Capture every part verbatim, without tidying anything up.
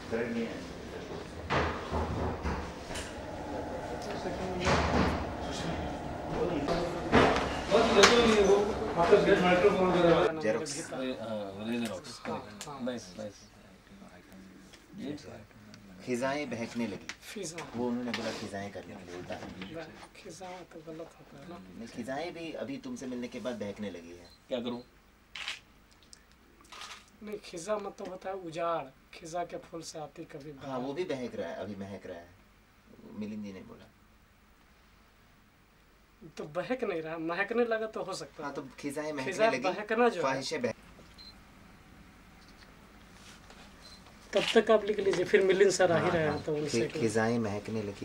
खिजाएं बहकने लगी, वो उन्होंने बोला खिजाएं करने के लिए उल्टा। खिजाएं तो गलत होता है ना। नहीं, खिजाएं भी अभी तुमसे मिलने के बाद बहकने लगी है। क्या करूं? नहीं, खिजा मतलब होता है उजाड़, खिजा के फूल से आती कभी। हाँ, वो भी बहक रहा है, अभी महक रहा है। मिलिंद जी ने बोला तो बहक नहीं रहा, महकने लगा तो हो सकता है। हाँ, तो खिजाएं महकने खिजा लगी, बहकना जो है। ख्वाहिशें बहक। तब तक आप लिख लीजिए, फिर मिलिंद सर आ ही रहे हैं तो उनसे। खिजाएं महकने लगी,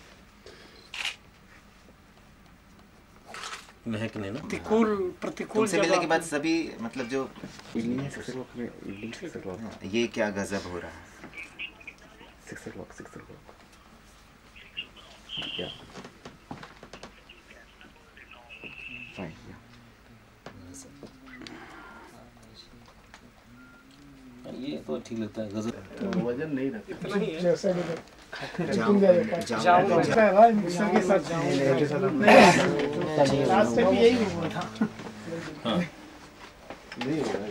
महकने ना। प्रतिकूल प्रतिकूल तुमसे मिलने के बाद सभी मतलब जो ये क्या गजब हो रहा है। ये तो ठीक लगता है गजब। वजन नहीं रखता इतना ही है। जैसा कि जाऊं जाऊं अच्छा है भाई, मिक्सर के साथ लास्ट टाइम यही हुआ था। हाँ नहीं हो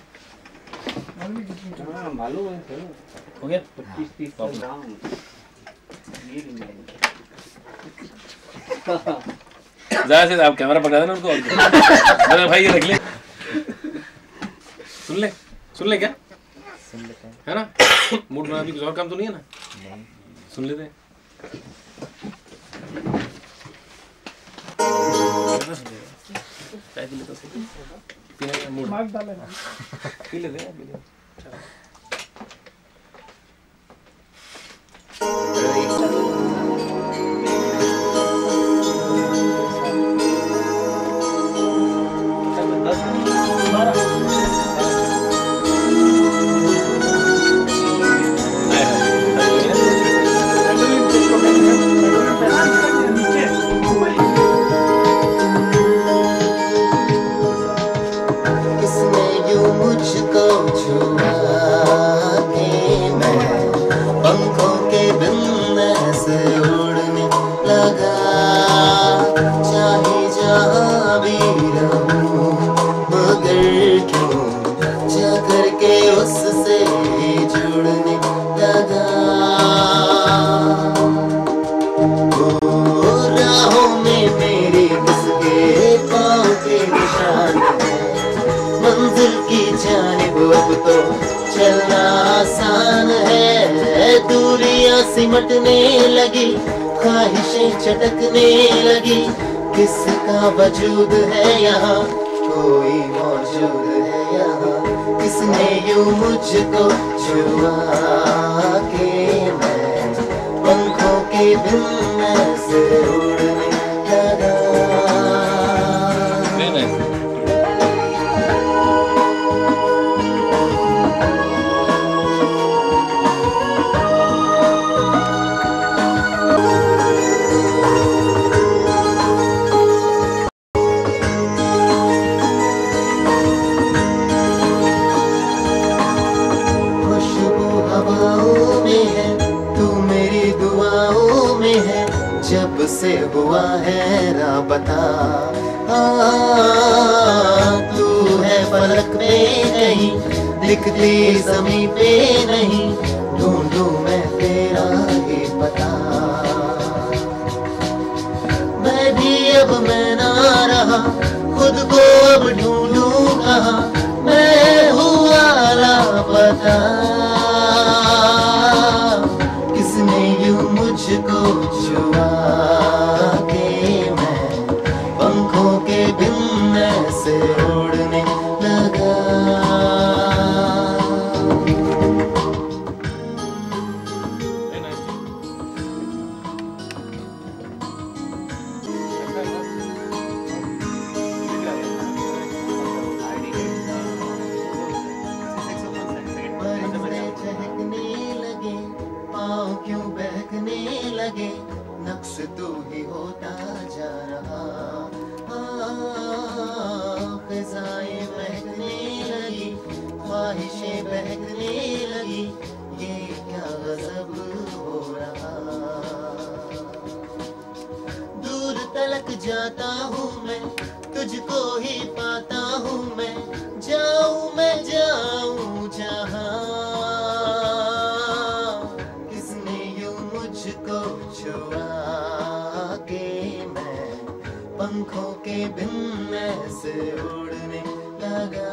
रहा है, मालूम है हो गया। पच्चीस तीस दाम ज़्यादा से आप कैमरा पकड़ा देना उनको और क्या। मेरा भाई ये रख ले, सुन ले सुन ले क्या सुन लेते हैं है ना। मूड बना भी कुछ और काम तो नहीं है ना। नहीं सुन लेते हैं। चाय पी लेते हैं, पीने का मूड मार्क डालेगा पी लेते हैं, पी लेते हैं। सिमटने लगी, ख्वाहिशें चटकने लगी। किसका वजूद है यहाँ, कोई मौजूद है यहाँ। किसने यूं मुझको छुआ के मैं पंखों के बिन ऐसे उड़ने लगा। से हुआ है राबता, तू है फलक में कहीं, दिखती ज़मीं पे नहीं। ढूंढूं मैं तेरा ही पता, मैं भी अब मैं ना रहा, खुद को अब ढूंढूं कहाँ। मैं हुआ लापता, किसने यूं मुझको छुआ के मैं पंखों के बिन ऐसे उड़ने लगा। जाता हूँ मैं, तुझको ही पाता हूँ मैं, जाऊँ मैं जाऊँ जहाँ। किसने यूं मुझको छुआ के मैं पंखों के बिन ऐसे उड़ने लगा।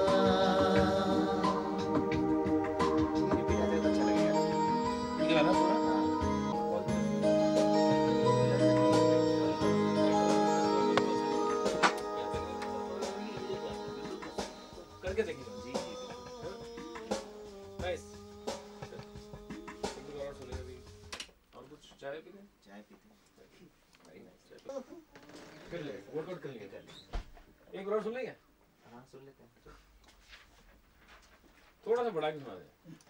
करके देखिए जी जी नाइस। और कुछ चाय पीते हैं? चाय पीते हैं। कर ले वर्कआउट कर लेंगे। एक और सुन लेंगे? हाँ सुन लेते हैं। थोड़ा सा बढ़ा के सुना दे।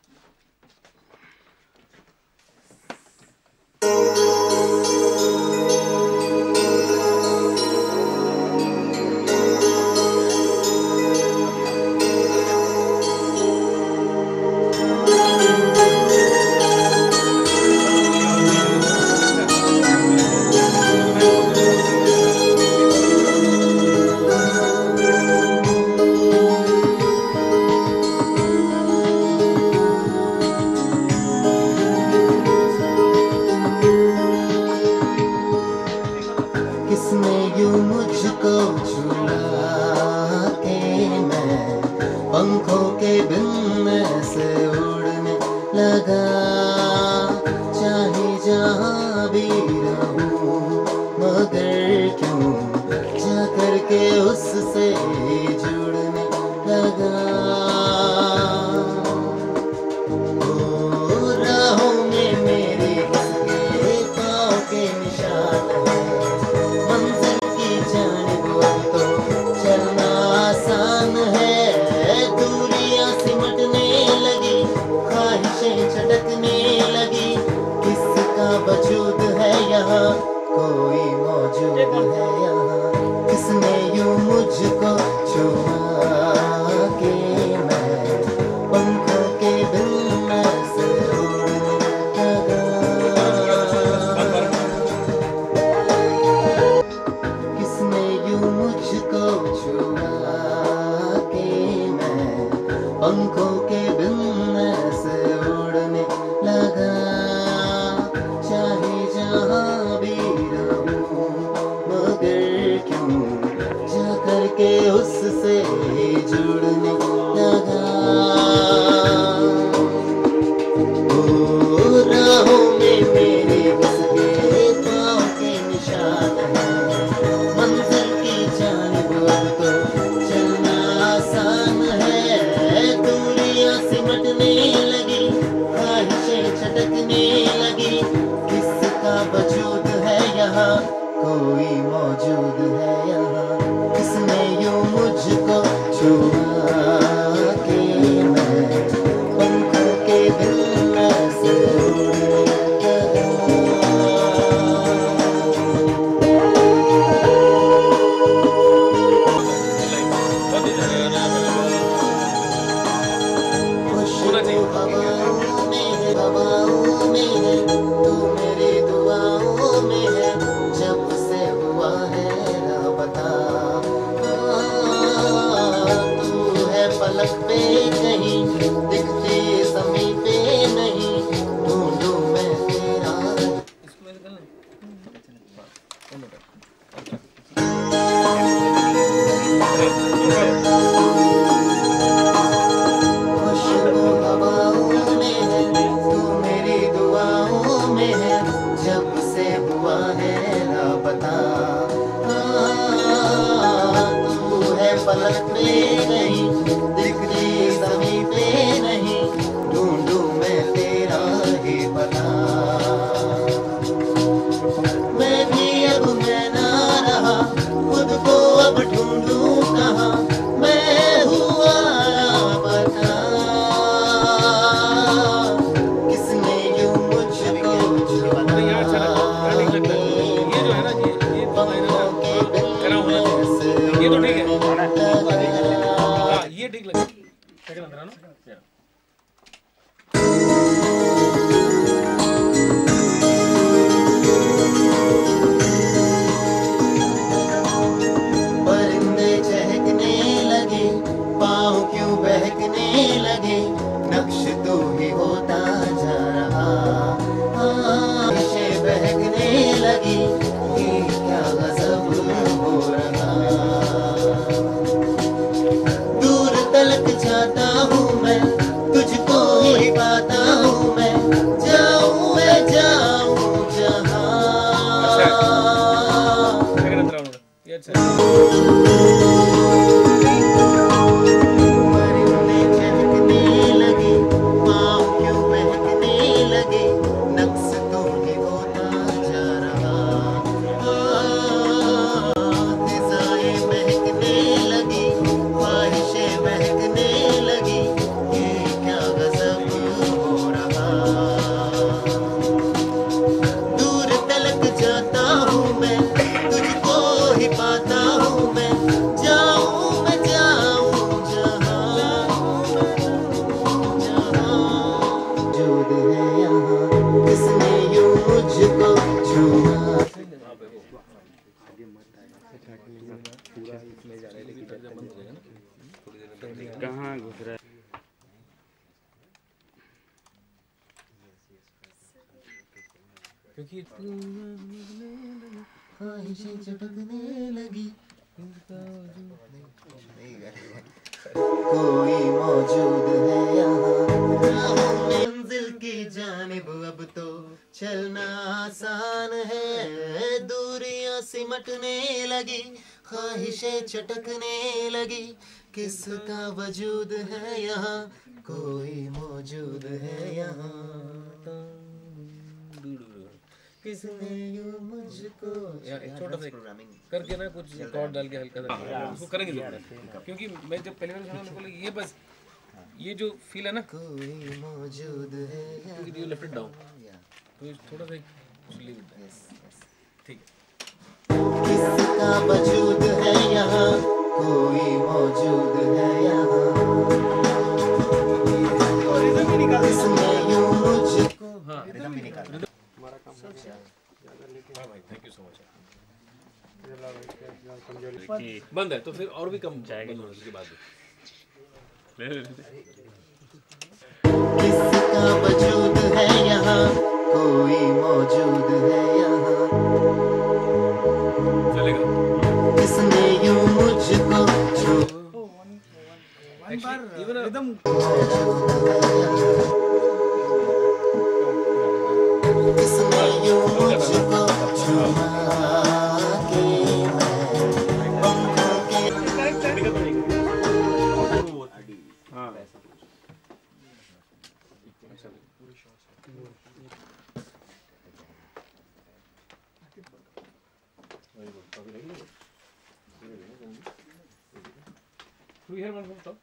किसने यूं मुझको छुआ के मैं पंखों के बिन ऐसे उड़ने लगा। चाहे जहाँ भी रहूं मगर क्यों जा करके उससे जुड़ने लगा। ओ राहों में मेरे किसके पाँव के निशान हैं, मंजिल की जानिब अब तो चलना आसान है। दूरियां सिमटने लगी, ख्वाहिशें झटकने लगी, किसका वजूद है यहाँ, कोई मौजूद है यहाँ। किसने यूं मुझको छुआ के मैं पंखों के बिन ऐसे उड़ने लगा। किसने यूं मुझको छुआ के मैं पंखों के बिन ऐसे उड़ने लगा। चाहे जहाँ भी रहूं मगर क्यों जा करके उससे जुड़ने लगा। ओ राहों में मेरे किसके पाँव के निशान हैं, मंजिल की जानिब अब तो चलना आसान है। दूरियां सिमटने लगी, ख्वाहिशें झटकने लगी, किसका वजूद है यहाँ, कोई मौजूद है यहाँ। किसने यूं मुझको छुआ के मैं पंखों के बिन ऐसे उड़ने हवाओं में हवाओं में तू मेरी दुआओं में है, जब से हुआ है लापता। तू है पलक पे कहीं, दिखती ज़मीं पे नहीं, ढूंढूं मैं तेरा। खुशबू हवाओं में है, तू मेरी दुआओं में है, जब से हुआ है लापता। तू है पलक पे नहीं, दिखती ज़मीं पे नहीं, ढूंढूं मैं तेरा ही पता। मैं भी अब मैं ना रहा, खुद को अब ढूंढूं कहाँ, मैं हुआ लापता। किसने यूं मुझको छुआ यहाँ अच्छा लगता है, ये जो है ना ये ये तो पंखों के बिन करा हुआ ऐसे ये तो ठीक है। उड़ने लगा। अच्छा परिंदे चहकने लगे, पाँव क्यों बहकने लगे, नक्श तो ही होता जा रहा। फिजाएं महकने लगी, ख्वाहिशें महकने लगी, ये क्या गजब हो रहा। दूर तलक जाता हूँ मैं, तुझको ही पाता हूँ मैं, जाऊँ मैं जाऊँ जहाँ जहाँ मौजूद है यहाँ, किसने यूँ मुझको छुआ। कहाँ घुस रहा है? क्योंकि ख्वाहिशें चटकने लगी, कोई मौजूद है यहाँ। मंजिल की जानिब अब तो चलना आसान है, दूरियां सिमटने लगी, ख्वाहिशें चटकने लगी, किसका वजूद है यहाँ, कोई मौजूद है यहाँ। किसने यूँ मुझको या एक छोटा सा प्रोग्रामिंग करके ना कुछ कॉर्ड डाल के हल्का सा उसको करेंगे जरूर, क्योंकि मैं जब पहली बार सुना मेरे को लगा ये बस ये जो फील है ना, कोई मौजूद है यहाँ। You left it down, Yeah. तो ये थोड़ा सा लीव इट, Yes, yes. ठीक है। किसका वजूद है यहाँ, कोई मौजूद है यहाँ। किसने यूँ मुझको हाँ रिदम भी निकाल। हाँ भाई, थैंक यू सो मच। बंद है तो फिर और भी कम जाएगा उसके बाद। किसका वजूद है यहाँ, कोई मौजूद है यहाँ। चलेगा किसने यूँ मुझको छू। इवन रिदम किसने यूँ मुझको छुआ के मैं पंखों के Do you hear one from top?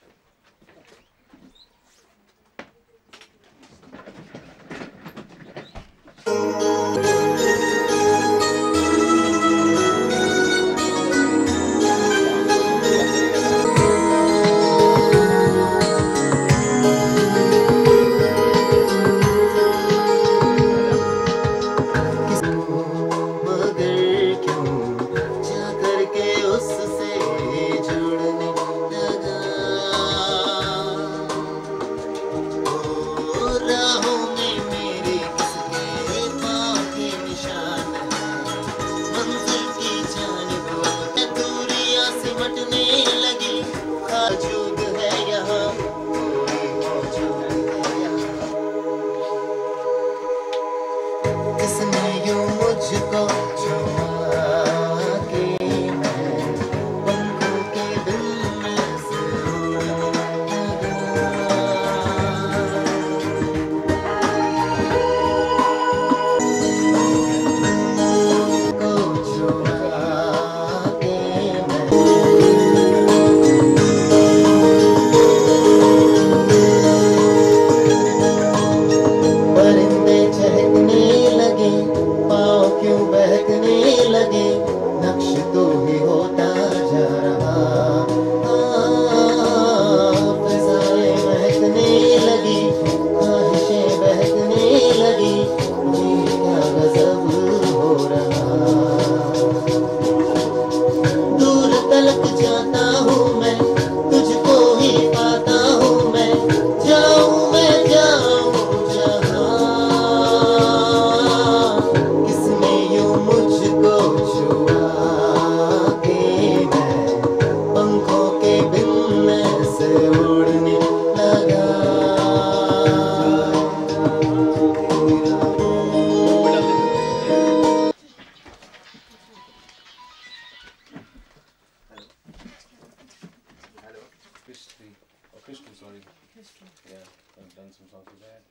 मगर क्यों जा करके उससे जुड़ने लगा। that.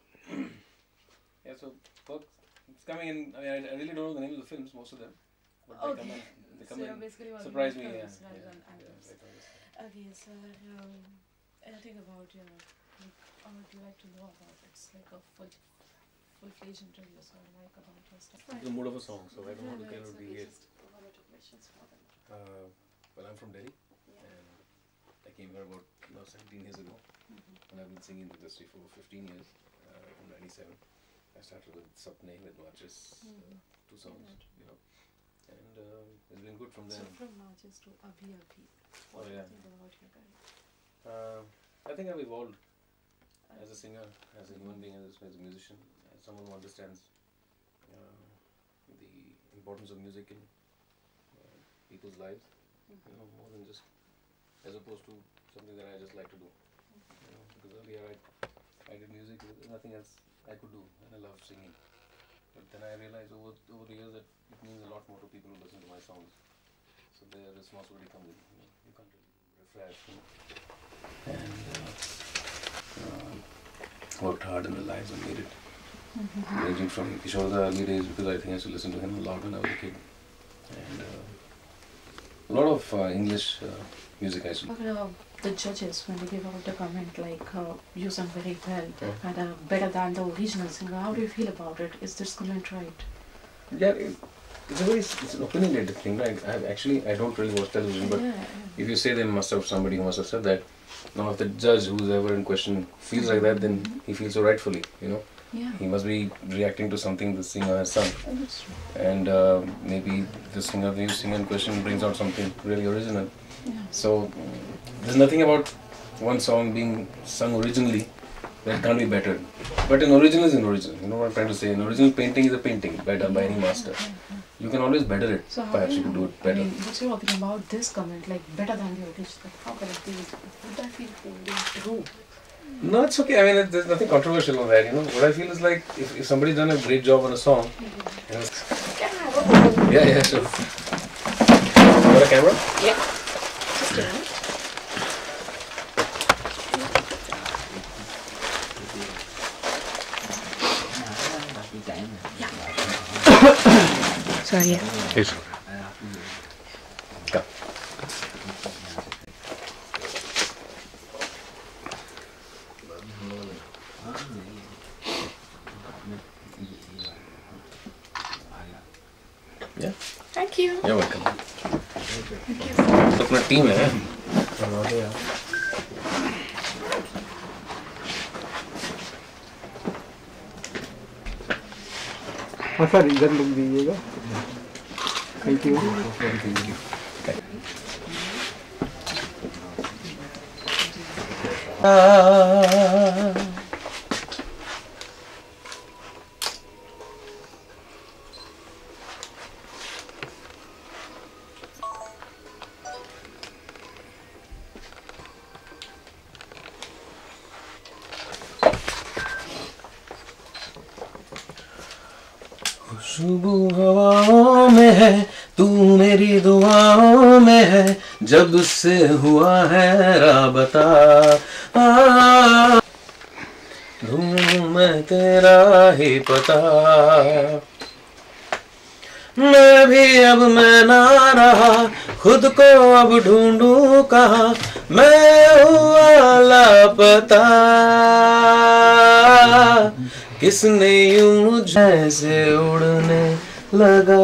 Yeah, so work, it's coming in. I mean, I, I really don't know the name of the films, most of them, but they Okay. come in. They come So in. you're basically working Surprise on me, yeah. films rather yeah, than yeah, albums. right on this. Okay, so um, anything about your, like, or would you like to know about it? It's like a full, full-fledged interview, so I like about your stuff. The mood of a song, so I don't want to kind of okay, deviate. just one or two questions for them. Uh, well, I'm from Delhi, Yeah. and I came here about now seventeen years ago, Mm-hmm. and I've been singing in the industry for fifteen years. Uh, from ninety-seven, I started with Sapne with Marches, uh, two songs, you know, and um, it's been good from So there. from Marches to Abhi Abhi, Oh, what do yeah. you think about your career? Uh, I think I've evolved as a singer, as a human being, as a, as a musician, as someone who understands uh, the importance of music in uh, people's lives. You know, more than just as opposed to something that I just like to do. You know, because earlier I, I did music, there's nothing else I could do, and I loved singing. But then I realized over over the years that it means a lot more to people who listen to my songs. So their responsibility comes in. You know, you can't really refresh. You know. And uh, uh, worked hard in the lives and made it. Ranging from Kishore the early days, because I think I used to listen to him a lot when I was a kid. And uh, a lot of uh, English uh, music I used to. But, uh, the judges, when they give out the comment like uh, you sung very well Yeah. and uh, better than the original singer, how do you feel about it? Is this comment right? Yeah, it, it's a very it's an opinionated thing. Right? I actually I don't really watch television, but yeah, if you say they must have somebody who must have said that. Now, if the judge who's ever in question feels like that, then he feels so rightfully. You know, yeah. he must be reacting to something the singer has sung, Oh, that's true. and uh, maybe the singer, the new singer in question, brings out something really original. Yeah. So there's nothing about one song being sung originally that can't be bettered. But an original is an original. You know what I'm trying to say? An original painting is a painting, better by any master. You can always better it. So how Perhaps can you could do it I better. mean, what's your opinion about this comment, like better than the original? How can it be? Would that feel true? No, it's okay. I mean, it, there's nothing controversial on that. You know, what I feel is like if, if somebody's done a great job on a song. You know, yeah, yeah, sure. You got a camera? Yeah. Just a minute. Sorry, yeah. Yes. Come. Yeah. Thank you. You're welcome. Thank you. तो अपना team है. हाँ sir इधर लिख दीजिएगा thank you खुशबू हवाओं में है, तू मेरी दुआओं में है, जब से हुआ है राबता ढूंढूं मैं तेरा ही पता मैं भी अब मैं ना रहा खुद को अब ढूंढूं कहाँ मैं हुआ लापता किसने यूं मुझे से उड़ने लगा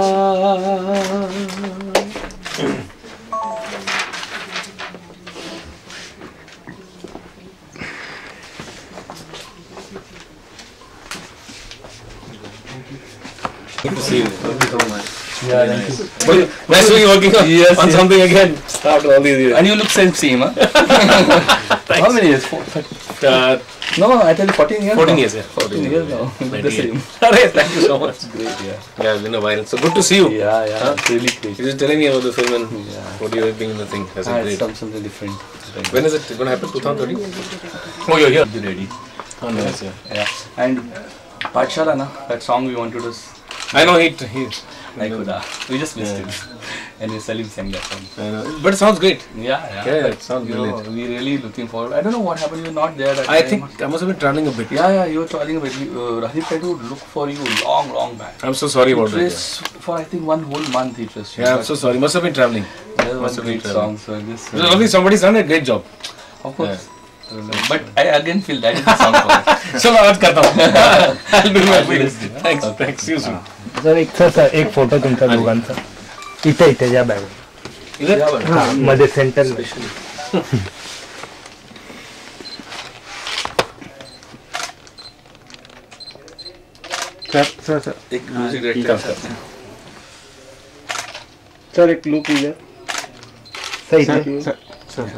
Good to see you. Thank you so much. Yeah, thank you. Well, nice to be working on, Yes, on yes. something again after all these years. And you look same same, huh? How many years? Four, Uh, no, I tell you fourteen years. fourteen now. years, yeah. fourteen years now. The same. Alright, thank you so much. Great, yeah. Yeah, it's been a while. So good to see you. Yeah, yeah. Huh? It's really great. You were telling me about the film and Yeah. what you were doing in the thing. That's Ah, it's great. some, something different. When is it going to happen? twenty thirty? Oh, you're here. Be ready. Oh, nice, yeah. Yeah. And Pathshala, na, that song we wanted to. s- I know he. he I could. Uh, we just missed Yeah. it. and we suddenly sang that song. I know. But it sounds great. Yeah, yeah. Yeah, it sounds You know, brilliant. we really looking forward. I don't know what happened. You were not there that I time. think I must have been traveling a bit. Yeah, yeah. You were traveling a bit. Uh, Rajiv tried to look for you long, long back. I'm so sorry about It that. was for I think one whole month. It was. Yeah, I'm so sorry. Must have been traveling. That was must one have been great traveling. song. So this. Well, obviously somebody's done a great job. Of course. But I again feel that is the song for us. चलो आज करता हूँ. I'll do my best. Thanks. Thanks. See you soon. Sir एक sir sir एक photo तुमचा दोघांचा इथे इथे या बॅग इधर. हा मध्ये सेंटर सर सर सर एक म्यूजिक डायरेक्टर सर एक लुक इधर सही sir sir sir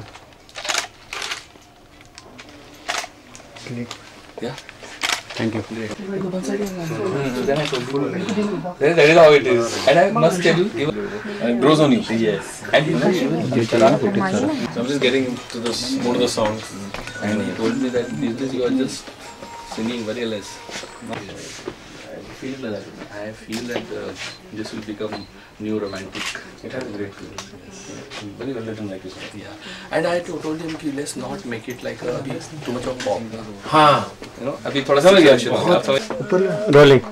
Yeah. Thank you That is how it is. And I must tell you, even It grows on you. yes. And you know, even So I'm just getting into the more of the songs. and he told me that these days you are just singing very less. I feel that I feel that uh, this will become new romantic. It has great feel. Very well written, like you said. Yeah. And I to- told him कि let's not make it like a, too much of pop. हाँ. You know, अभी थोड़ा सा बहुत rolling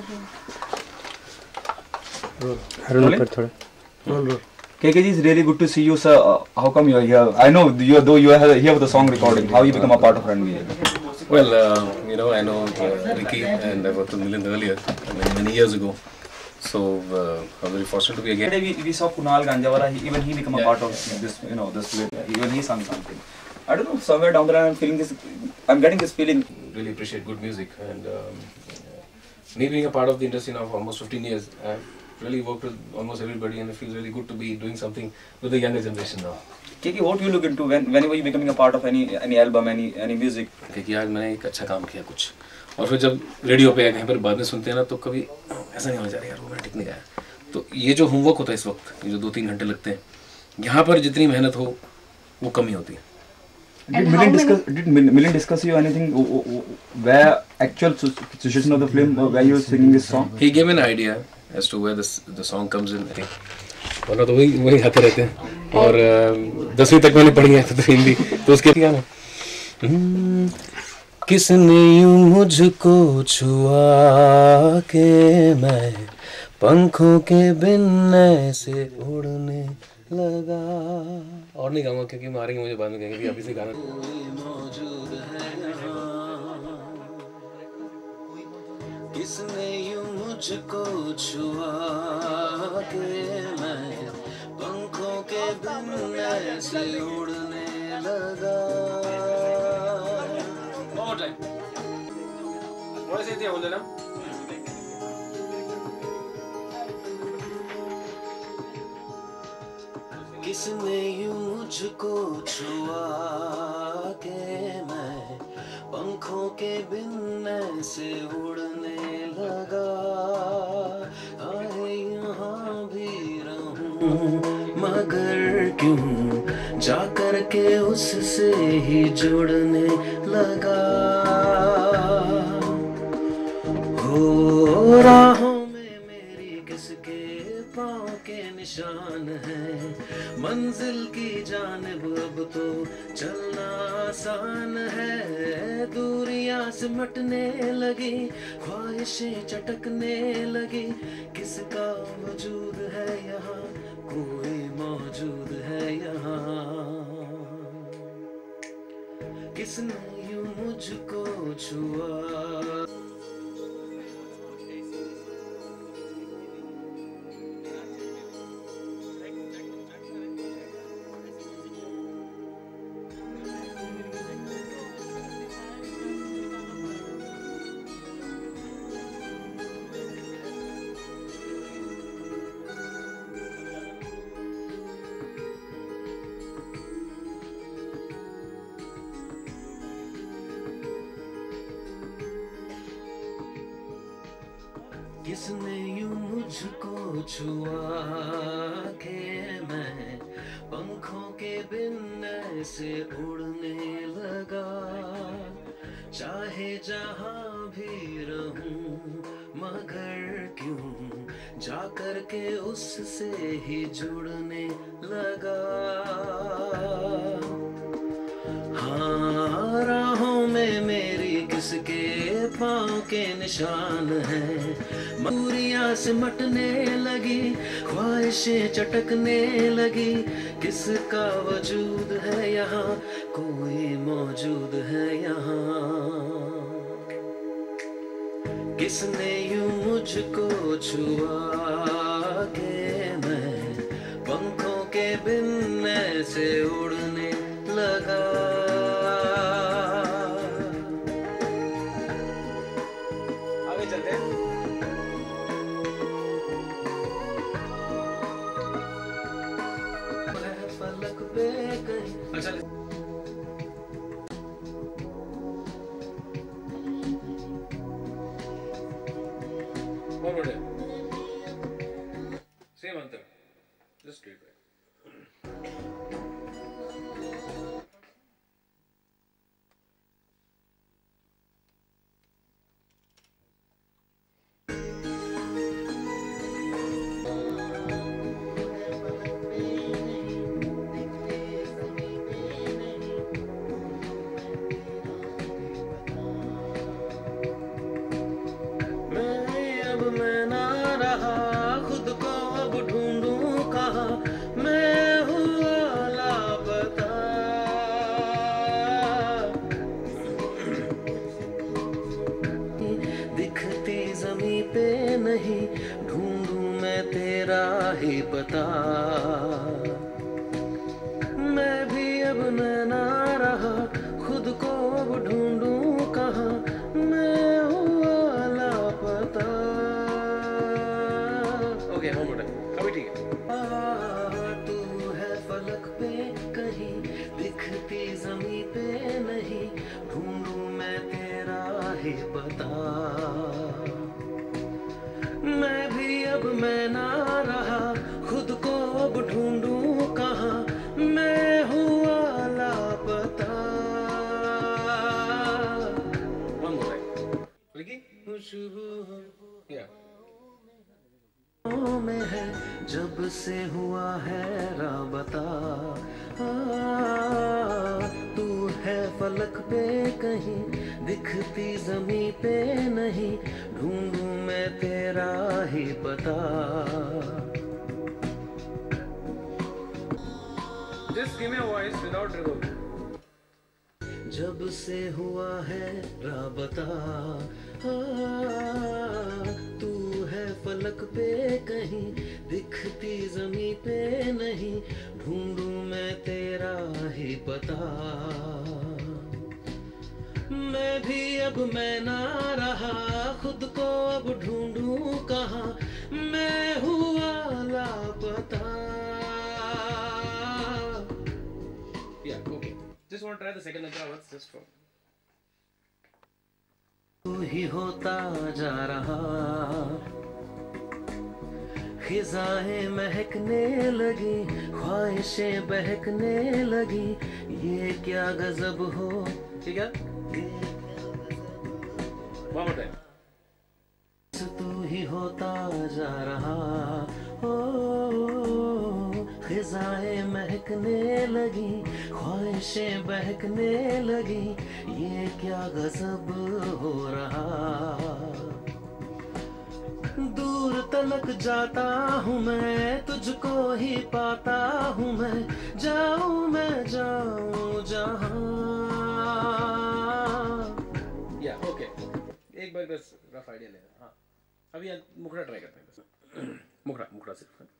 Arun ऊपर थोड़ा roll roll K K G, it's really good to see you, sir. Uh, how come you are here? I know you are though you are here with the song recording. How you become a part of Run V A? Well, uh, you know, I know uh, Ricky and I worked with Milind earlier, many, many years ago. So uh, I was very fortunate to be again. Yesterday we, we saw Kunal Ganjawala. He, even he became a Yeah. part of this, you know, this. Even he sung something. I don't know. Somewhere down the line, I'm feeling this. I'm getting this feeling. Really appreciate good music, and um, me being a part of the industry now for almost fifteen years, I've really worked with almost everybody, and it feels really good to be doing something with the younger generation now. K K, what do you look into when whenever you becoming a part of any any album, any any music? क्योंकि यार मैंने एक अच्छा काम किया कुछ, और फिर जब रेडियो पे या कहीं पर बाद में सुनते हैं ना, तो कभी ऐसा नहीं हो जा रहा यार वो मैंने ठीक नहीं गाया. तो ये जो होमवर्क होता है इस वक्त, ये जो दो तीन घंटे लगते हैं, यहाँ पर जितनी मेहनत हो वो कमी होती है. Did Milind discuss? Did Mil- Milind discuss you anything? w- w- w- Where actual su- situation of the film uh, where you were singing this song? He gave me an idea as to where this the song comes in. वरना तो वही वही आते रहते हैं. और अ, दसवीं तक मैंने पढ़ी है तो हिंदी, तो उसके क्या ना, किसने यूं मुझको छुआ के मैं पंखों के बिन ऐसे उड़ने लगा. और नहीं गाऊंगा क्योंकि मारेंगे मुझे बाद में, कहेंगे कि अभी से गाना. किसने यूं मुझको छुआ के मैं पंखों के बिन ऐसे उड़ने लगा. One more time. What is it here, hold it up. किसने यूं मुझको छुआ के मैं पंखों के बिन ऐसे उड़ने लगा. आए यहाँ भी रहूं मगर क्यों जाकर के उससे ही जुड़ने लगा. हो राहों में मेरी किसके पाँव के निशान है, मंजिल की जानिब अब तो चलना आसान है. दूरियां सिमटने लगी, ख्वाहिशें चटकने लगी. किसका वजूद है यहाँ, कोई मौजूद है यहाँ. किसने यूं मुझको छुआ. किसने यूं मुझको छुआ के मैं पंखों के बिन ऐसे उड़ने लगा. चाहे जहाँ भी रहूं मगर क्यों जा कर के उससे ही जुड़ने लगा। हाँ, राहों में मेरी किसके पाँव के निशान हैं, मजबूरियाँ सिमटने लगी, ख्वाहिशें चटकने लगी। किसका वजूद है यहाँ, कोई मौजूद है यहाँ। किसने यूं मुझको छुआ के मैं पंखों के बिन ऐसे उड़ने लगा। आगे चलते हैं। फलक पे कहीं अच्छा one more day. Same answer. Just straight right. मैं ना रहा, खुद को अब ढूंढूं कहाँ, मैं हुआ लापता। दिखती ज़मीं पे नहीं, ढूंढूं मैं तेरा ही पता। मैं भी अब मैं ना रहा, खुद को अब ढूंढूं कहाँ, मैं हुआ लापता। Okay, one more time. अभी ठीक है। तू है फलक पे कहीं, दिखती ज़मीं पे नहीं, ढूंढूं मैं तेरा ही पता। मैं भी अब मैं ना रहा, खुद को अब ढूंढूं कहाँ, मैं हुआ लापता। One more time. Ricky? खुशबू Yeah. में है जब से हुआ है राबता। तू है फलक पे कहीं, दिखती ज़मीं पे नहीं, ढूंढूं मैं तेरा ही पता। Just give me a voice without reverb. जब से हुआ है राबता, तू है फलक पे कहीं, दिखती ज़मीं पे नहीं, ढूंढूं मैं तेरा ही पता। मैं भी अब मैं ना रहा, खुद को अब ढूंढूं कहाँ, मैं हुआ लापता। Yeah, okay. Just want to try the second and third. Just for. तू ही होता जा रहा, खिजाएं महकने लगी, ख्वाहिशें बहकने लगी। ये क्या गजब हो, ठीक है? One more time. तू ही होता जा रहा, ओ खिजाएं महकने लगी, ख्वाहिशें बहकने लगी। ये क्या गजब हो रहा। दूर तलक जाता हूँ मैं, तुझको ही पाता हूँ मैं, जाऊँ मैं जाऊँ जहाँ। Yeah, okay. एक बार बस रफ आइडिया लेना। हाँ, अभी मुखड़ा ट्राई करते हैं बस। मुखड़ा मुखड़ा सिर्फ।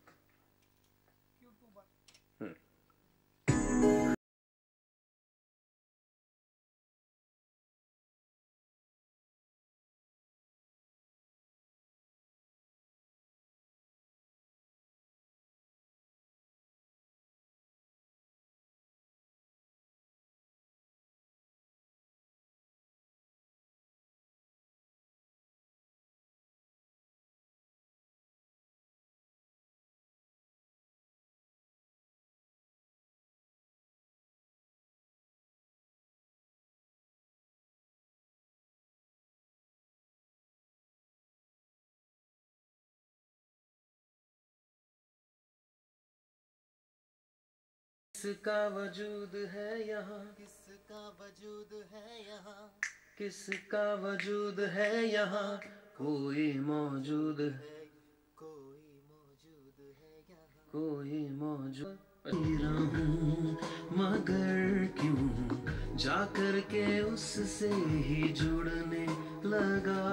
किसका वजूद है यहाँ, किसका वजूद है यहाँ, किसका वजूद है यहाँ, कोई मौजूद है, कोई मौजूद है यहाँ, कोई मौजूद हूँ, मगर क्यों जाकर के उससे ही जुड़ने लगा।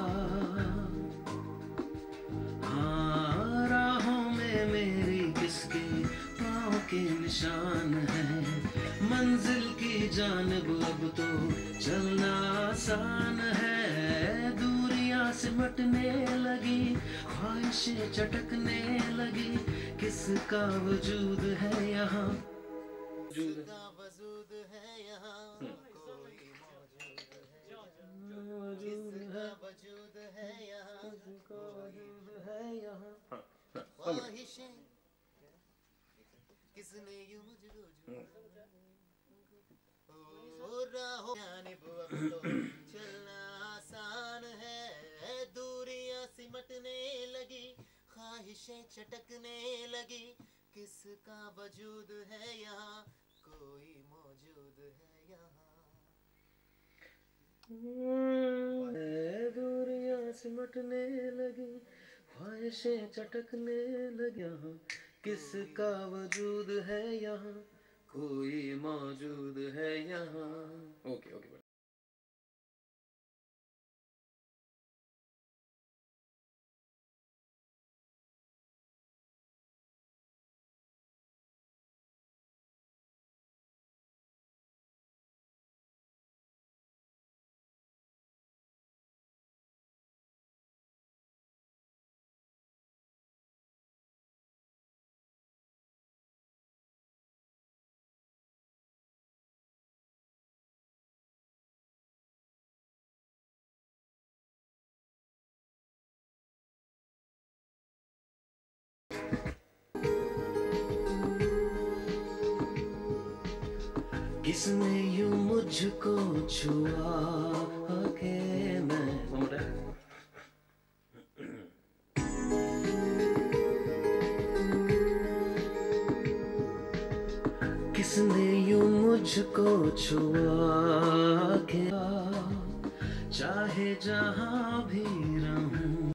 हाँ, राहों में मेरी किसके पाँव के निशान है, मंजिल की जानिब अब तो चलना आसान है। दूरियां सिमटने लगी, ख्वाहिशें चटकने लगी, किसका वजूद है यहाँ, किसका वजूद है यहाँ, कोई मौजूद है, किसका वजूद है यहाँ, किसका वजूद है यहाँ। ख्वाहिशें किसने यूं मुझको ओ राहों जानिब अब तो चलना आसान है। दूरियां सिमटने लगी, ख्वाहिशें चटकने लगी, किसका वजूद है यहाँ, कोई मौजूद है यहाँ। दूरियां सिमटने लगी, ख्वाहिशें चटकने लगी, यहाँ किसका वजूद है यहाँ, कोई मौजूद है यहाँ। ओके ओके किसने यूं मुझको छुआ के मैं किसने यूं मुझको छुआ के, चाहे जहां भी रहूं,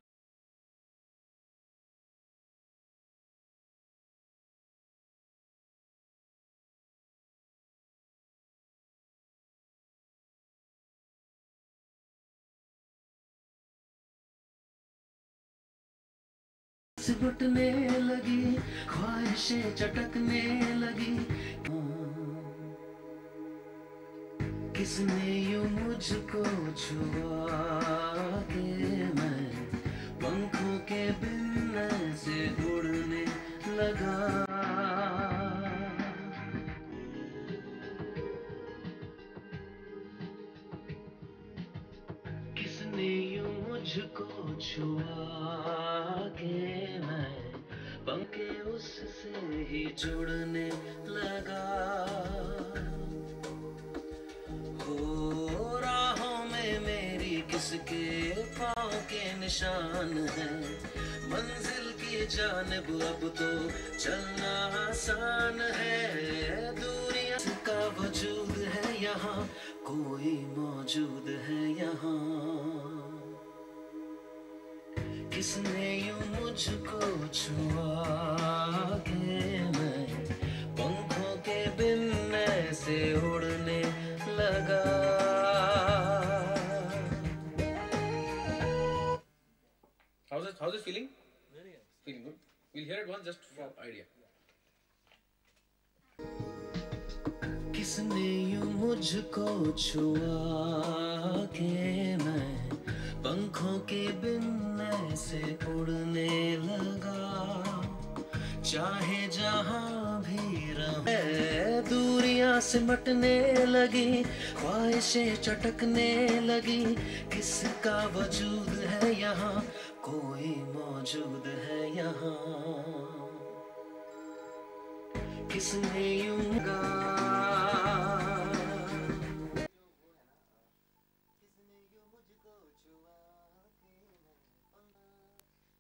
सिमटने लगी, ख्वाहिशें चटकने लगी, किसने यूं मुझको छुआ के मैं पंखों के बिन से उड़ने लगा। किसने यूं मुझको छुआ के मैं पंखे उससे ही जुड़ने लगा। हो राहों में मेरी किसके पाँव के निशान है, मंजिल की जानिब अब तो चलना आसान है। दूरियां का वजूद है यहाँ, कोई मौजूद है यहाँ, किसने यूं मुझको छुआ के मैं पंखों के बिन से उड़ने लगा। How's it? How's it feeling? Very nice. Feeling good. We'll hear it once just for idea. किसने यूं मुझको छुआ के मैं पंखों के बिन से उड़ने लगा। चाहे जहां भी रहूं, दूरियां सिमटने लगी, ख्वाहिशें चटकने लगी, किसका वजूद है यहाँ, कोई मौजूद है यहाँ, किसने यूं गा।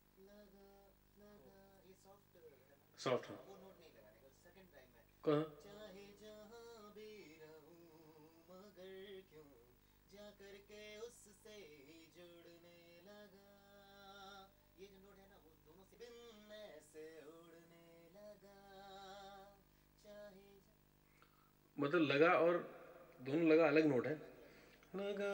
सॉफ्ट वो नोट नहीं लगाने का, सेकंड टाइम है। कहाँ? करके उससे ही जुड़ने लगा। ये जो नोट है ना वो दोनों से बिन ऐसे उड़ने लगा। चाहे मतलब लगा और दोनों लगा अलग नोट है। लगा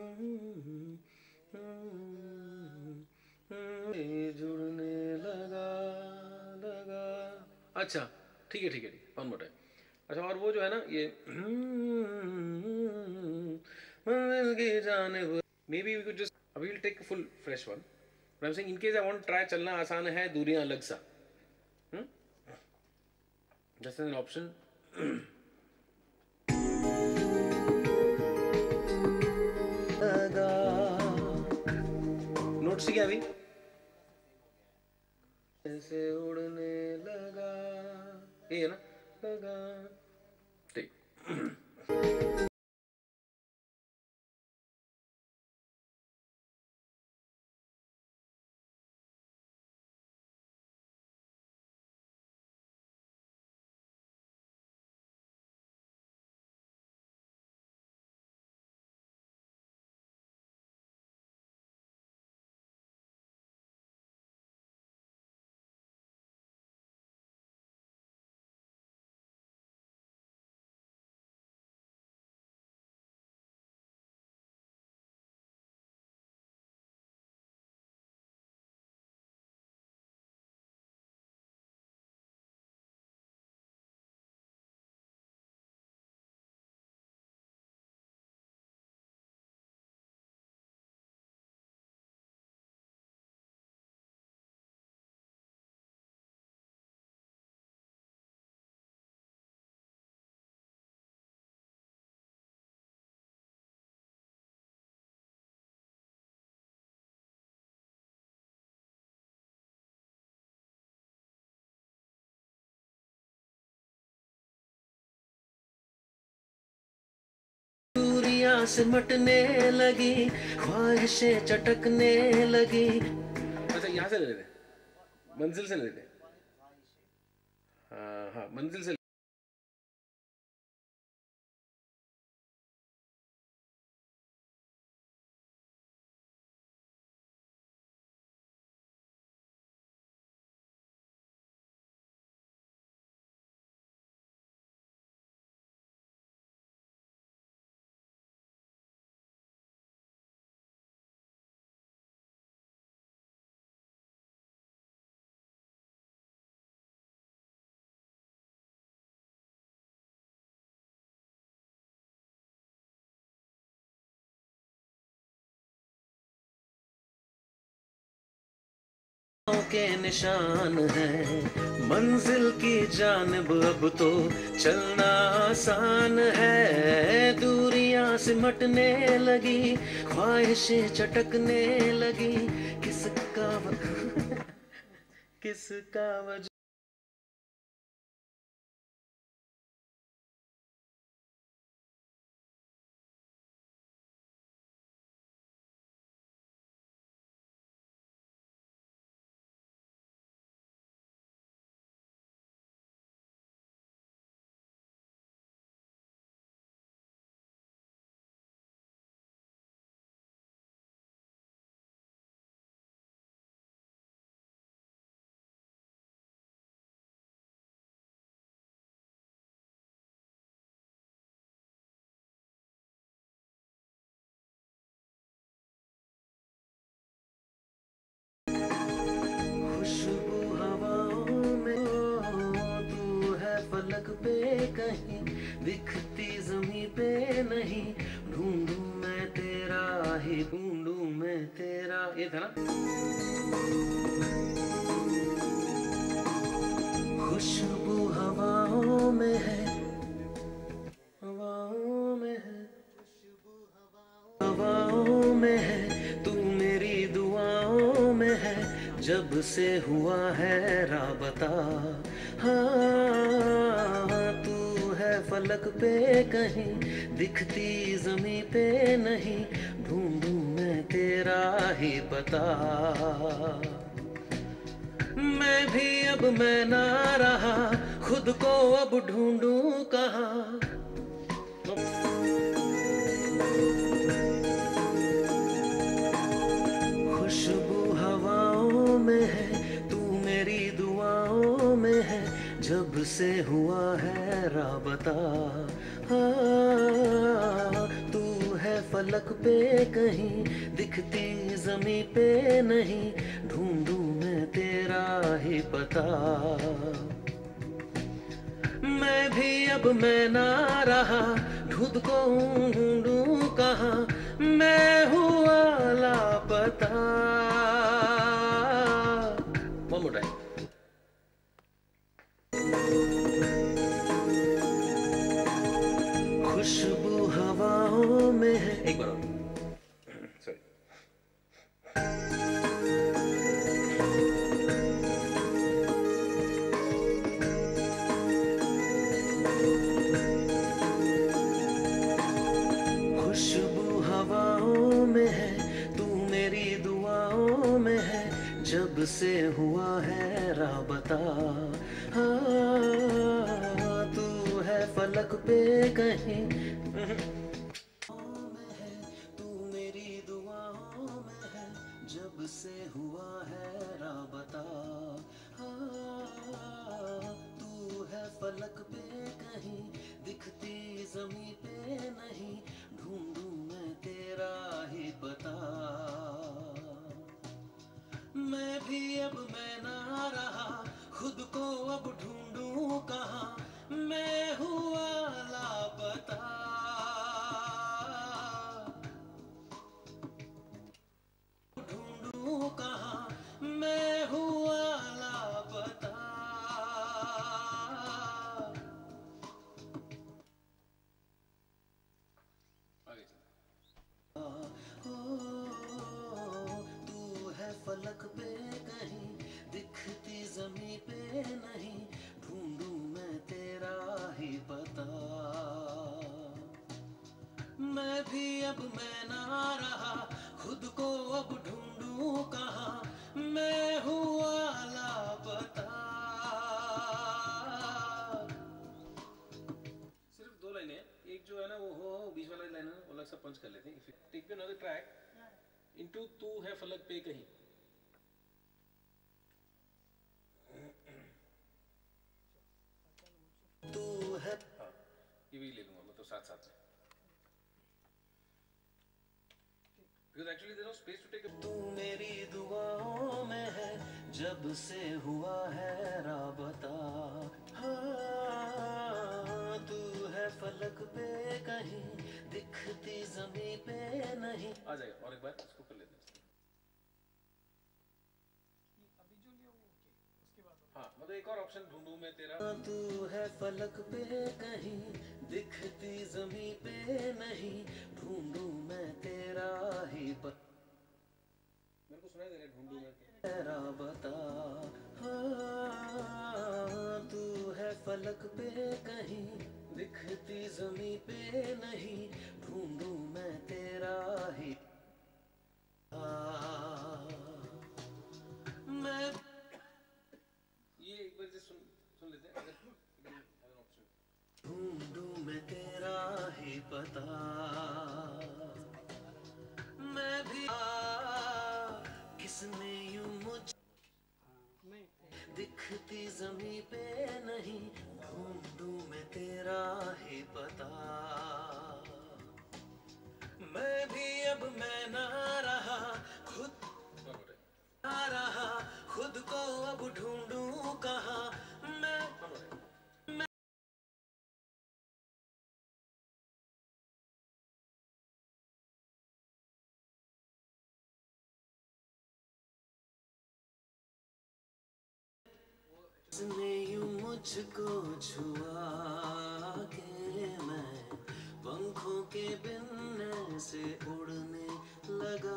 जुड़ने लगा लगा। अच्छा ठीक है ठीक है ठीक वन मोर टाइम। अच्छा और वो जो है ना ये maybe we could just we will take full fresh one. I am saying in case I want try चलना आसान है दूरियां अलग सा जस्ट एन ऑप्शन। नोट सी क्या अभी ऐसे उड़ने लगा ये है ना लगा ठीक। दूरियां सिमटने लगी ख्वाहिशें चटकने लगी। अच्छा यहाँ से ले लेते मंजिल से ले लेते हाँ हाँ मंजिल से। के निशान है मंजिल की जानिब अब तो चलना आसान है। दूरियां सिमटने लगी ख्वाहिशें चटकने लगी किसका किसका वजह पे कहीं दिखती ज़मीं पे नहीं ढूंढूं मैं तेरा ही ढूंढूं मैं तेरा। ये था ना खुशबू हवाओं में है हवाओं में है हवाओं में है तू मेरी दुआओं में है जब से हुआ है राबता। हाँ तू है फलक पे कहीं दिखती ज़मीं पे नहीं ढूंढूं मैं तेरा ही पता। मैं भी अब मैं ना रहा खुद को अब ढूंढूं कहाँ। से हुआ है राबता, हाँ, तू है फलक पे कहीं, दिखती ज़मीं पे नहीं, ढूंढूं मैं तेरा ही पता। मैं भी अब मैं ना रहा, ढूंढ को ढूंढूं कहाँ, मैं हुआ लापता। One more time. खुशबू हवाओं में है, एक बार और, सॉरी। खुशबू हवाओं में है, तू मेरी दुआओं में है, जब से हुआ है राबता, हाँ, तू है फलक पे कहीं, तू मेरी दुआओं में है, जब से हुआ है राबता, हाँ, तू है फलक पे कहीं, दिखती ज़मीं पे नहीं, ढूंढूं मैं तेरा ही पता। मैं भी अब मैं ना रहा, खुद को अब ढूंढूं कहाँ, मैं हुआ लापता। ढूंढूं कहाँ, मैं हुआ लापता। तू है फलक पे कहीं, दिखती ज़मीं पे नहीं, ढूंढूं मैं तेरा ही पता। मैं भी अब मैं ना रहा, खुद को अब ढूंढूं कहाँ, मैं हुआ लापता। सिर्फ दो लाइनें हैं, एक जो है ना वो हो बीच वाला लाइन है वो अलग सा पंच कर लेते हैं। Take you another track into तू है फलक पे कहीं। तू है, हाँ ये भी ले लूंगा मैं तो साथ साथ में, because actually there's no space to take a... तू मेरी दुआओं में है, जब से हुआ है राबता, हाँ, तू है फलक पे कहीं, दिखती ज़मीं पे नहीं। आ जाएगा और एक बार इसको कर लेते हैं। हाँ मतलब एक और ऑप्शन ढूंढूं मैं तेरा। तू है फलक पे कहीं, दिखती ज़मीं पे नहीं, ढूंढूं मैं तेरा ही पता। मेरे को सुनाई दे रहा है ढूंढूं मैं तेरा बता, हाँ, तू है फलक पे कहीं, दिखती ज़मीं पे नहीं, ढूंढूं मैं तेरा ही। हाँ, मैं ये एक बार जस्ट सुन सुन लेते हैं अगर ऑप्शन। ढूंढूं मैं तेरा ही पता, मैं भी किसने यूं मुझ दिखती ज़मीं पे नहीं, ढूंढूं मैं तेरा ही पता। मैं भी अब मैं ना रहा, खुद ना रहा, खुद को अब ढूंढूं कहाँ, मैं उसने यूं मुझको छुआ के मैं पंखों के बिन से उड़ने लगा।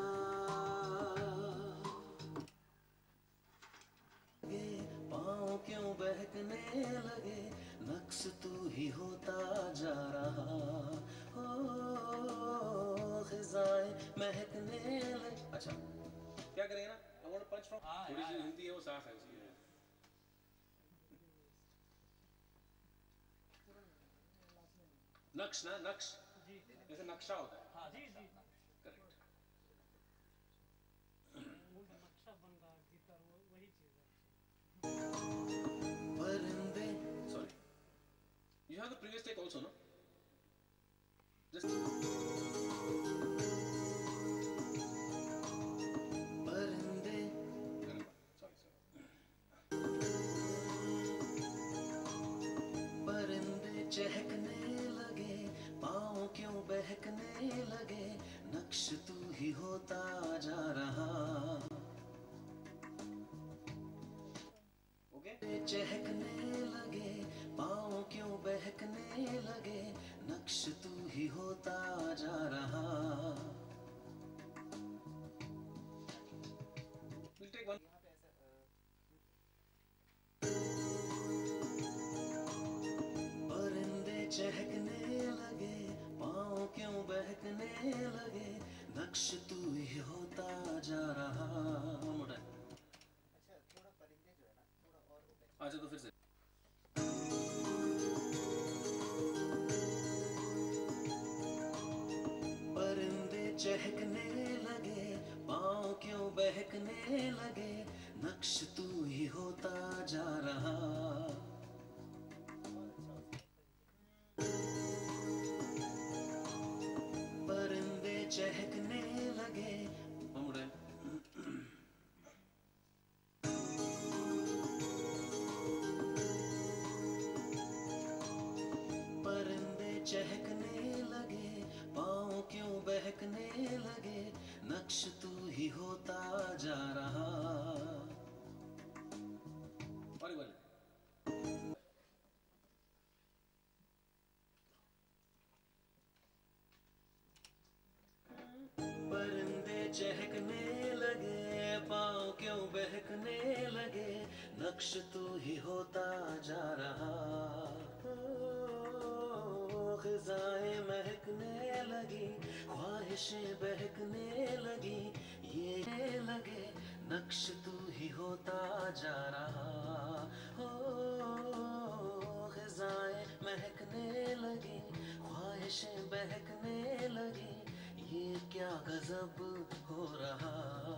पाँव क्यों बहकने लगे, नक्श तू ही होता जा रहा, हो खिजाएं महकने लगे। अच्छा क्या करेंगे ना, I want to punch from थोड़ी सी हिंदी है वो साफ है उसकी। नक्श ना, नक्श जैसे नक्शा होता है। हाँ जी जी करेक्ट। परिंदे sorry have the previous take also, no? Just. परिंदे Sorry, sorry. परिंदे चहकने लगे, पाँव क्यों बहकने लगे, नक्श तू ही होता जा रहा। Okay. चहकने लगे, पाँव क्यों बहकने लगे, नक्श तू ही होता जा रहा। We'll take one. परिंदे चहकने लगे, पाँव क्यों बहकने लगे, नक्श तू ही होता जा रहा। One more time. अच्छा थोड़ा परिंदे जो है ना थोड़ा और open. अच्छा तो फिर से. परिंदे चहकने लगे, पाँव क्यों बहकने लगे, नक्श तू ही होता जा रहा। परिंदे चहकने लगे, One more time. परिंदे चहकने लगे, पाँव क्यों बहकने लगे, नक्श तू ही होता जा रहा। और एक बार. परिंदे चहकने लगे, पाँव क्यों बहकने लगे, नक्श तू ही होता जा रहा। ओ, ख़िज़ाएं महकने लगी, ख्वाहिशें बहकने लगी, ये लगे, नक्श तू ही होता जा रहा। ओ, ख़िज़ाएं महकने लगी, ख्वाहिशें बहकने लगी, ये क्या गजब हो रहा।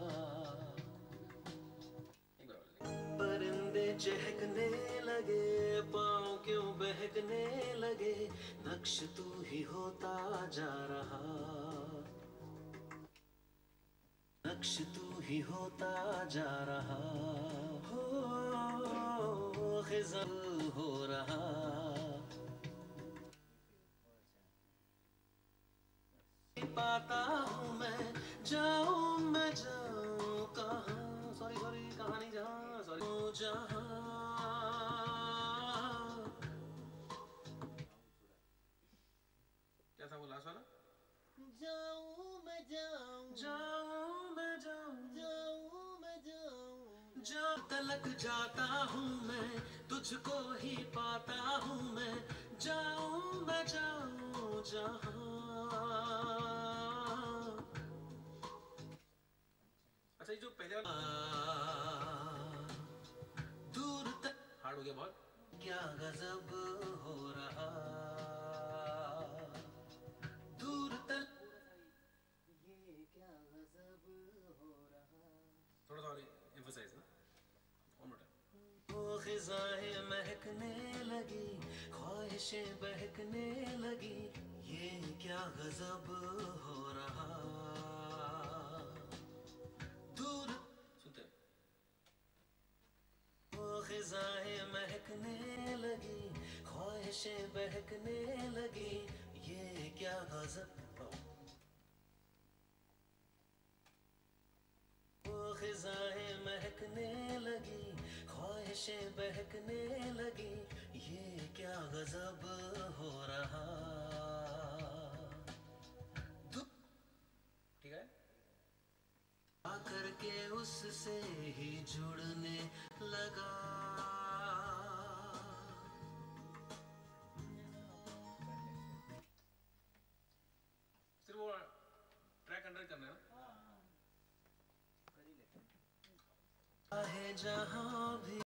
एक बार और. परिंदे चहकने लगे, पाँव क्यों बहकने लगे, नक्श तू ही होता जा रहा। नक्श तू ही होता जा रहा। हो ख़िज़ा हो रहा। पाता हूँ मैं, जाऊँ मैं जाऊँ कहाँ, सॉरी सॉरी कहानी जहाँ सॉरी जहाँ क्या था वो लास्ट वाला. जाऊँ मैं जाऊँ जाऊँ मैं जाऊँ जाऊँ मैं जाऊँ जहाँ तलक जाता हूँ मैं, तुझको ही पाता हूँ मैं, जाऊँ मैं जाऊँ जहाँ। अच्छा ये जो पहले वाला दूर तक हार्ड हो गया बहुत. क्या गजब हो रहा। दूर तक ये क्या गजब हो रहा। थोड़ा सा और एम्फसाइज ना. One more time. वो ख़िज़ाएं महकने लगी, ख्वाहिशें बहकने लगी, ये क्या गजब हो रहा। दूर सुनते हैं. वो ख़िज़ाएं महकने लगी, ख्वाहिशें बहकने लगी, ये क्या गजब। वो ख़िज़ाएं महकने लगी, ख्वाहिशें बहकने लगी, ये क्या गजब हो रहा। ठीक है. आकर के उससे ही जुड़ने लगा। सिर्फ वो ट्रैक अंडर करना है ना. है जहाँ भी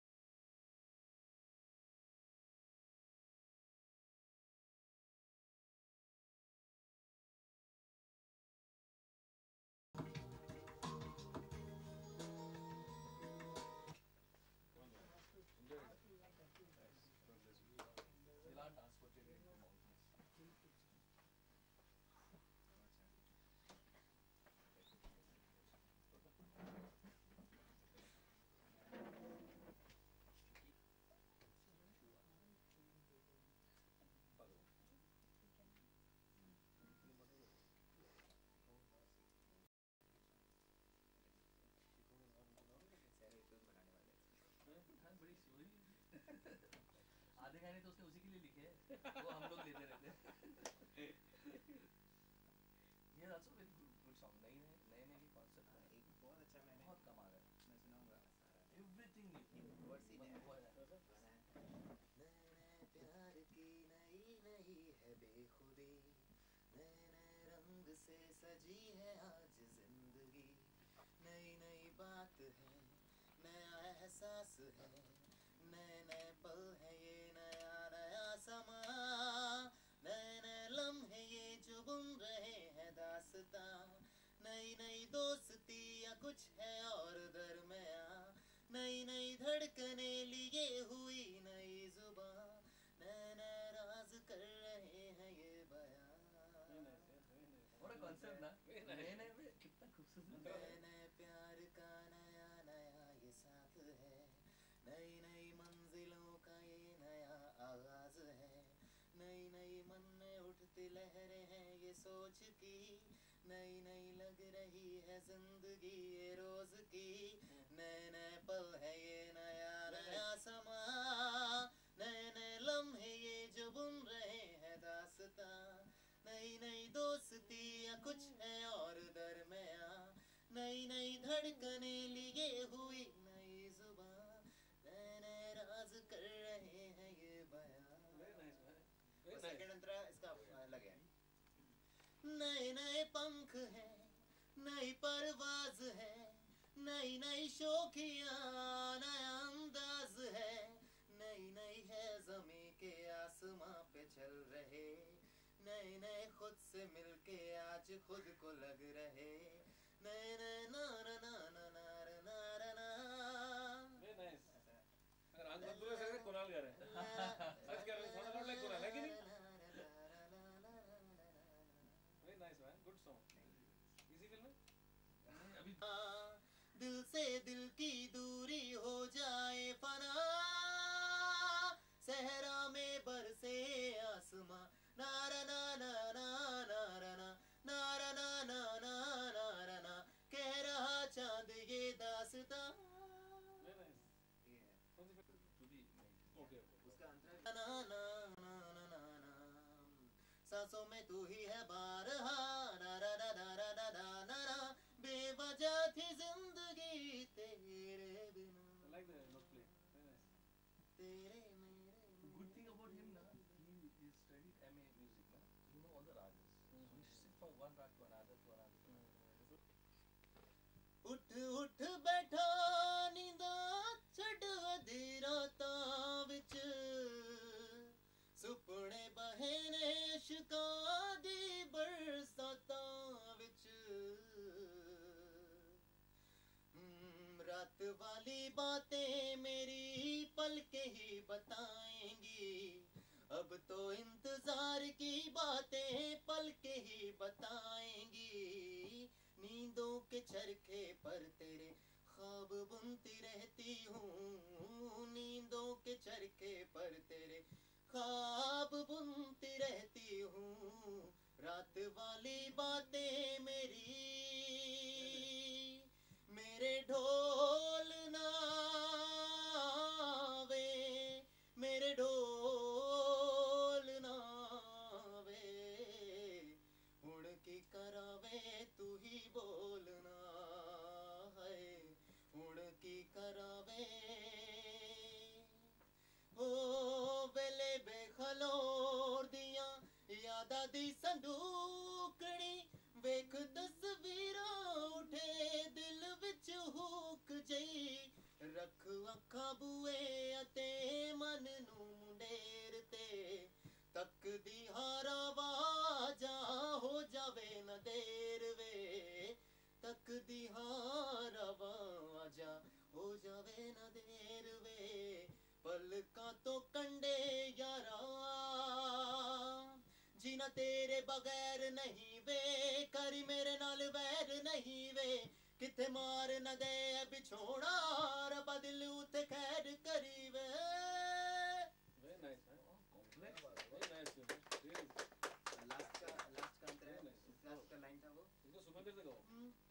They'll dance for children. आधे गाने तो उसने उसी के लिए लिखे हैं, वो हम लोग लेते रहते हैं। ये also very good good song, नई नई नए नए कॉन्सेप्ट है, एक बहुत अच्छा मैंने बहुत कमा रहा है, मैं सुनाऊंगा everything new, वर्ड्स ही मतलब वो है। नए प्यार की नई नई है बेखुदी, नए नए रंग से सजी है आज जिंदगी, नई नई बात है, नया एहसास है, नए नए पल है ये नया नया समा, नए नए लम्हे ये जो बुन रहे हैं दास्तां, नई नई दोस्ती या कुछ है और दरमियां, नई नई धड़कने लिए हुई नई जुबां, नए नए राज कर रहे हैं ये बयां। और कॉन्सेप्ट ना नए नए में कितना खूबसूरत नए नए प्यार का नया नया ये साथ है, नई नई मंजिलों का ये नया आगाज है, नई नई मन में उठती लहरें हैं ये सोच की, नई नई लग रही है जिंदगी ये रोज की, नए नए पल है ये नया नया समा, नए नए लम्हे ये जो बुन रहे हैं दास्तां, नई नई दोस्ती या कुछ है और दरमियां, नई नई धड़कने लिए हुई नई जुबां, नए नए राज कर रहे हैं ये बयां। सेकंड अंतरा इसका अलग है। नए नए पंख हैं, नई परवाज है, नई नई शोखियां, नया अंदाज है, नई नई है ज़मीं के आसमां पे चल रहे, नए नए खुद से मिलके आज खुद को लग रहे, नए नए ना ना ना ना ना ना ना ना। Very nice. अगर आंख बंद करो ऐसे कुणाल गा रहे हैं। सच कह रहे हैं, थोड़ा लाइक कुणाल है कि नहीं? Very nice man, good song. Easy film है? अभी दिल से दिल की दूरी हो जाए फना, सहरा में बरसे आसमां, नारा ना ना ना नारा ना नारा ना ना ना नारा ना, कह रहा चांद ये दास्तां। Very nice. ये है। कौन सी film? to be made. Okay. उसका अंतरा ना ना ना ना ना ना, सांसों में तू ही है बारहा, ना ना ना ना ना ना ना ना ना, बेवजह थी जिंदगी तेरे बिना, I like the note play. Very nice. तेरे मेरे The good thing about him na, he is studied M A music na, you know all the ragas, so he sit from one rag to another to another. To another. उठ उठ बैठा नींदा छड़ अधी रातां विच, सुपने बहे ने इश्कां दी बरसातां विच, रात वाली बातें मेरी पलकें ही बताएंगी, अब तो इंतजार की बातें पलकें ही बताएंगी, नींदों के चरखे पर तेरे ख्वाब बुनती रहती हूँ, नींदों के चरखे पर तेरे ख्वाब बुनती रहती हूँ, रात वाली बातें मेरी मेरे ढोल नावे, मेरे ढोल नावे, हुण की करावे तू ही बोलना है, हुण की करावे, ओ वेले बेखलोर दियां यादां दी संदूकड़ी, वेख तस्वीरां उठे दिल विच हुक जई, रख अखां बूए अते मन नूं मुंडेर ते, तकदी हारा वाजा हो जावे न देर वे, तकदी हारा वाजा हो जावे न देर वे, पलकां तो कंडे यारा, जीना तेरे बगैर नहीं वे, करी मेरे नाल वैर नहीं वे, किथे मार न दे बिछोड़ा, रब्बा दिल उते खैर करी वे। Very nice man. Complex. Very nice film. Really. Last का लास्ट का अंतरा Very nice. लास्ट का लाइन था वो। इसको सुबह फिर से गाओ।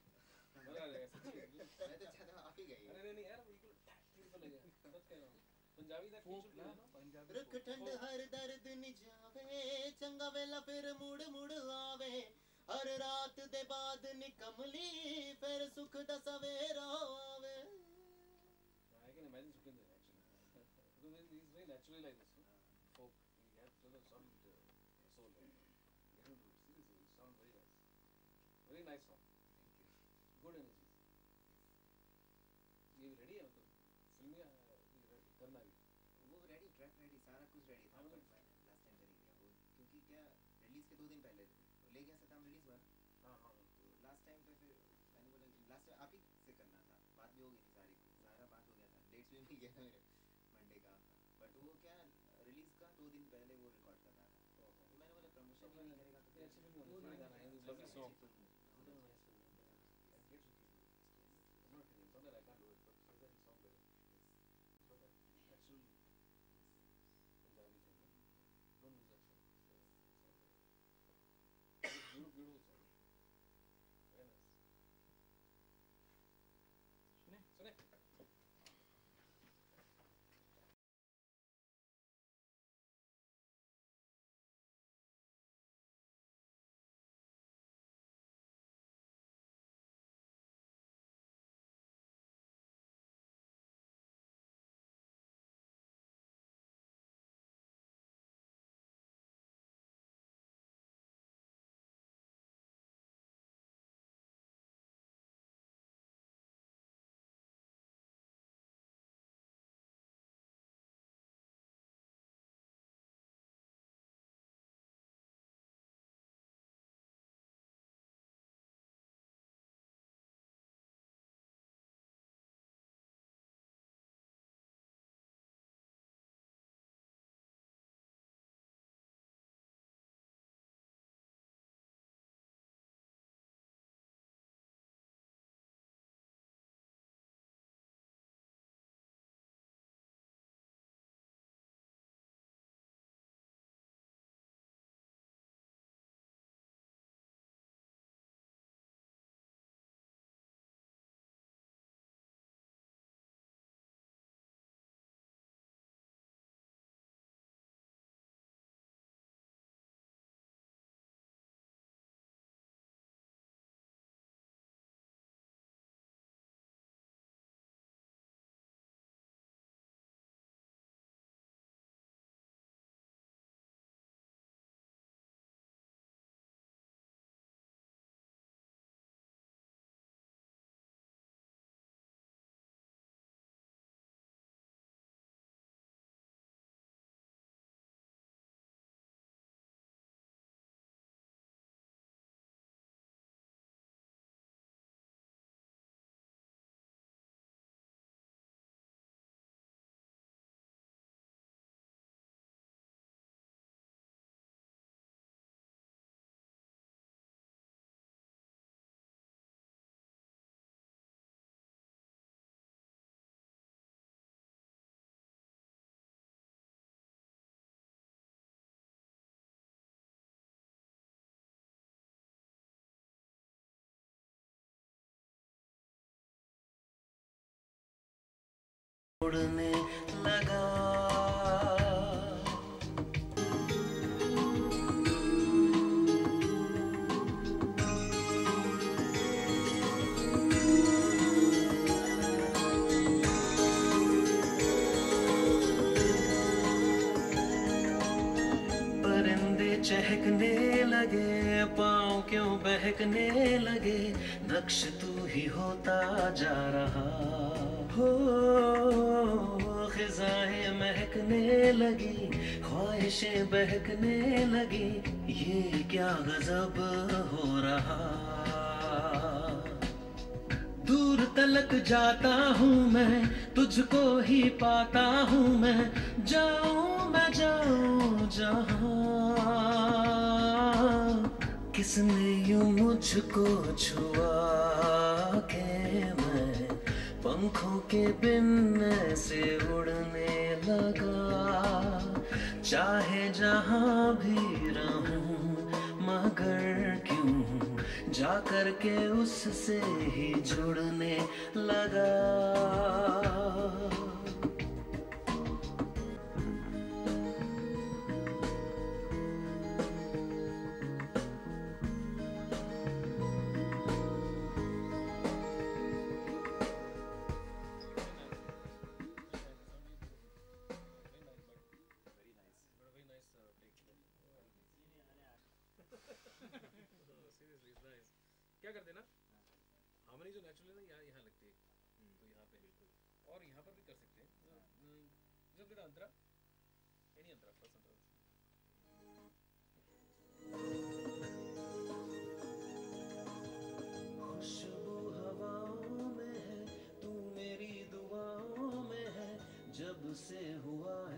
मजा आ जाएगा सच्ची। मैं तो चाहता हूँ आप ही गाइए। अरे नहीं नहीं यार बिल्कुल ठीक पे लगे। सच कह रहा हूँ। Punjabi that we should play, no? Punjabi. रुख ठंड हर दर्द निजावे चंगा वेला फिर मुड़ मुड़ आवे हर रात दे बाद निकमली फिर सुख दा सवेरा आवे. I can imagine Sukhinder actually. Because he's very naturally like this, no? Folk. He has such a solid uh, soul. Get into it. Seriously, it sounds very nice. Very nice song. Thank you. Good energy. ये ready है मतलब film में करना भी. वो ready track ready सारा कुछ ready था बट मैं लास्ट टाइम चली गया वो क्योंकि क्या रिलीज के दो दिन पहले ले गया सदाम रिलीज हुआ हाँ हाँ तो लास्ट टाइम पे फिर मैंने बोला लास्ट टाइम आप ही से करना था बात भी हो गई थी सारी सारा बात हो गया था डेट्स भी मिल गया था मेरे मंडे का आपका बट वो क्या रिलीज का दो दिन पहले वो रिकॉर्ड करना था तो मैंने बोला प्रमोशन भी नहीं करेगा तो अच्छी फिल्म होनी चाहिए गाना है lovely song nice film get to I'm not telling you, it's not that I can't do it, but sometimes it sounds better. So that natural Punjabi thing, right? Don't lose that song. It's beautiful, beautiful song. Very nice. Sune, Sune. उड़ने लगा परिंदे चहकने लगे पाँव क्यों बहकने लगे नक्श तू ही होता जा रहा हो खिजाएं महकने लगी ख्वाहिशें बहकने लगी ये क्या गजब हो रहा दूर तलक जाता हूँ मैं तुझको ही पाता हूँ मैं जाऊँ मैं जाऊँ जहाँ किसने यूं मुझको छुआ के मैं पंखों के बिन से उड़ने लगा चाहे जहाँ भी रहूं मगर क्यों जा कर के उससे ही जुड़ने लगा just get Antara. Any Antara, first Antara. खुशबू हवाओं में है, तू मेरी दुआओं में है, जब से हुआ